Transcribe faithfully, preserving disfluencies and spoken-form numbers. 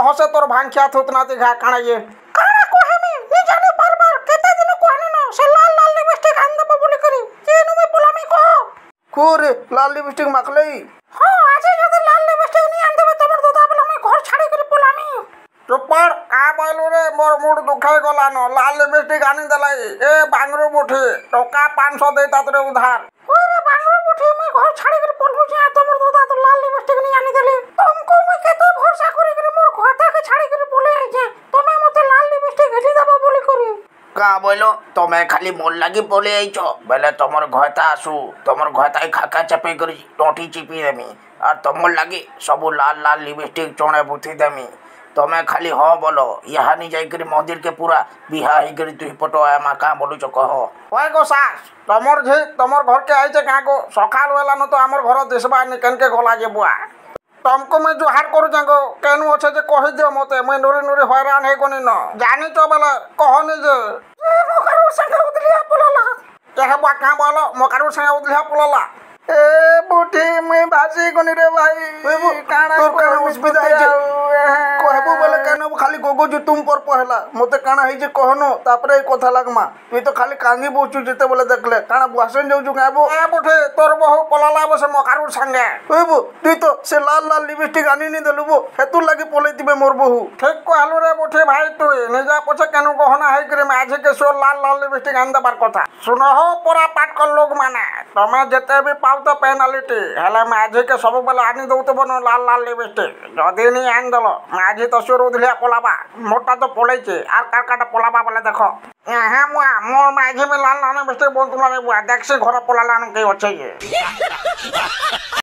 कह से तोर भांखिया थुतना दिखा काना ये काना कहमी नी जाने बार बार केते दिन कहनी न से लाल लाल लिपस्टिक आन दबो बोली करी केनु में पोलामी कह कोरे लाल लिपस्टिक माखलई हां आज जदी लाल लिपस्टिक नी आन देबे तमर दादा बोला मैं घर छाड़ी करी पोलामी चुप पड़ आ बोलू रे मोर मूड दुखाई गला न लाल लिपस्टिक आनी देलाई ए बांगरू मुठी टका पाँच सौ देता तोरे उधार ओरे बांगरू मुठी मैं घर छाड़ी करी पोलू जे तमर दादा तो लाल लिपस्टिक नी आनी देले तुमको मैं केते भरोसा करी करी मोर घरता के छाड़ी करी बोले जे तमे मते लाल लिपस्टिक हेली दबो बोली करी का बोलो तमे खाली मोर लागी बोले आइछो बेले तमर घरता आसु तमर घरता खाका चपे करी टोटी चिपी देमी और तमर लागी सब लाल लाल लिपस्टिक चोणे बुथी देमी तमे खाली ह बोलो यहाँ नहीं जाई करी मंदिर के पूरा बिहा ही करी तुही पटो आया मा का बोलू छ कह ओए गो सास तमर जे तमर घर के आइछे का को सकाल वेला न तो हमर घर देशबा नि केन के गला जे बुआ तुमको मैं जोहार करू जांगो केनु अच्छे जे कहि दियो मते मैं नोरे नोरे हैरान है कोनी न जानी तो बेला कहनी जे ए मोकारू संगे उदलिया पोलाला केहे बा का बोलो मोकारू संगे उदलिया पोलाला ए बुठी मैं भासी कोनी रे भाई काना तोर मुस्बिदा है कहबो बोले केनो खाली गोगो जो तुम पर पहला मते काना है जे कहनो तापरे कथा लागमा तू तो खाली कांगी बोचू जेते बोले देखले काना बुआसन जाऊ छु गाबो ए बुठी तोर बहु पोलाला बसे मोकारू संगे ओबो तू तो से लाल लाल लिपस्टिक आनी नि देलुबो हेतु लागि पोलेतिबे मोर बहु ठीक कहलु रे बुठी भाई तू निजा पछे केनो गहना है करे माझे के सो लाल लाल लिपस्टिक आन दबार कथा सुनो हो पूरा पाट कर लोग माने तमे जेते भी पाउ तो पेनाल्टी हेले माझे के सब बेले आनी दउते बनो लाल लाल लिपस्टिक जदी नि आन दलो माझे तो सुर उधलिया पोलाबा मोटा तो पोलेछे आर कारकाटा पोलाबा बोले देखो हां मुआ मोर माझे में लाल लाल लिपस्टिक बोल तुला देख से घर पोलाला न के अच्छे ये